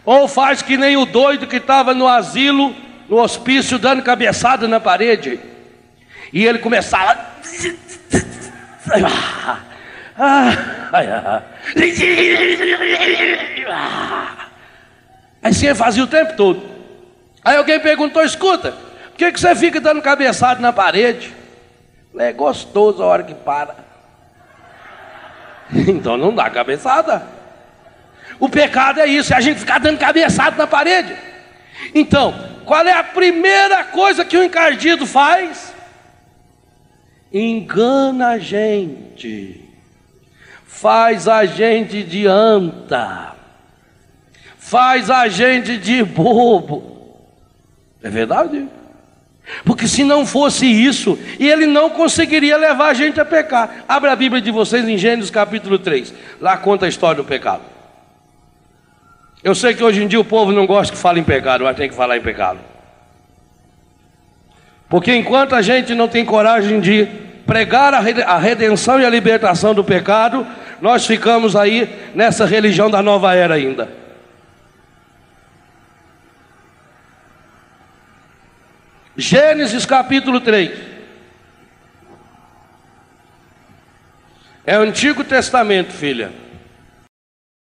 Ou faz que nem o doido que estava no asilo, no hospício, dando cabeçada na parede. E ele começava... Assim ele fazia o tempo todo. Aí alguém perguntou: escuta, por que você fica dando cabeçada na parede? É gostoso a hora que para. Então não dá cabeçada. O pecado é isso, é a gente ficar dando cabeçada na parede. Então, qual é a primeira coisa que o encardido faz? Engana a gente, faz a gente de anta, faz a gente de bobo. É verdade? Porque se não fosse isso, ele não conseguiria levar a gente a pecar. Abre a Bíblia de vocês em Gênesis capítulo 3. Lá conta a história do pecado. Eu sei que hoje em dia o povo não gosta que fale em pecado, mas tem que falar em pecado. Porque enquanto a gente não tem coragem de pregar a redenção e a libertação do pecado, nós ficamos aí nessa religião da nova era ainda. Gênesis capítulo 3. É o Antigo Testamento, filha.